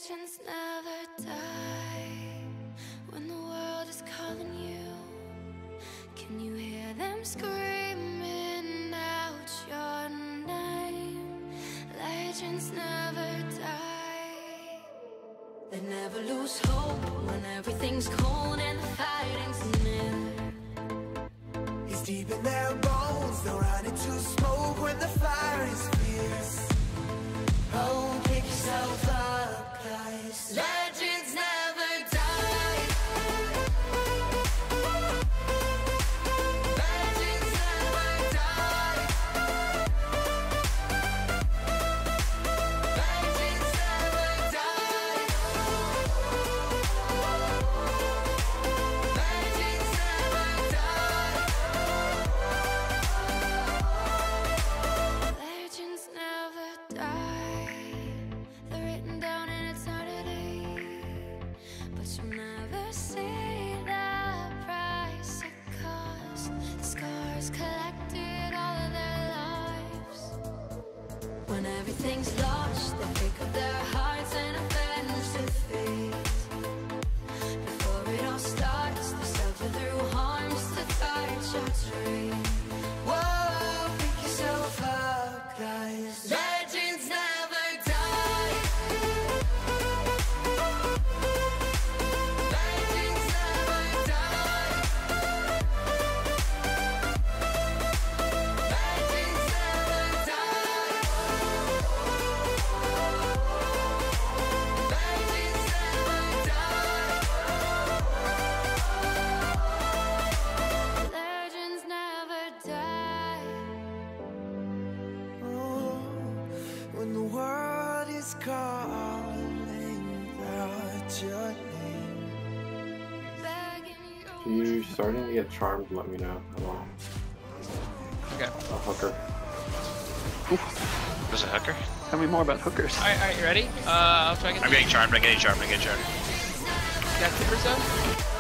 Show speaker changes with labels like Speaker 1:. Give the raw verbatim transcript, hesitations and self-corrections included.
Speaker 1: Legends never die when the world is calling you. Can you hear them screaming out your name? Legends never die. They never lose hope when everything's cold and the fighting's near.
Speaker 2: It's deep in their bones, they'll run into smoke when the fire is fierce. Oh, pick yourself up, guys. Legends never die. Legends never die. Legends never die. Legends never die. Legends never die. They're written down in eternity, but you'll never see the price it cost. The scars collected all of their lives. When everything's lost, they pick up their hearts and avenge defeat. Before it all starts, they suffer through harms to touch our tree. Whoa, pick yourself up, guys. Legends never die. Legends never die. Legends never die. Legends never die. Legends never die. Oh, when the world is calling out your name, begging
Speaker 3: If
Speaker 1: you.
Speaker 3: you're starting to get charmed, let me know. I will.
Speaker 4: Okay.
Speaker 3: A hooker.
Speaker 5: There's a hooker.
Speaker 4: Tell me more about hookers.
Speaker 6: Alright, alright, you ready? Uh, I'll try to get
Speaker 5: I'm getting charmed. I'm getting charmed. I'm getting charmed.
Speaker 6: You got clippers though?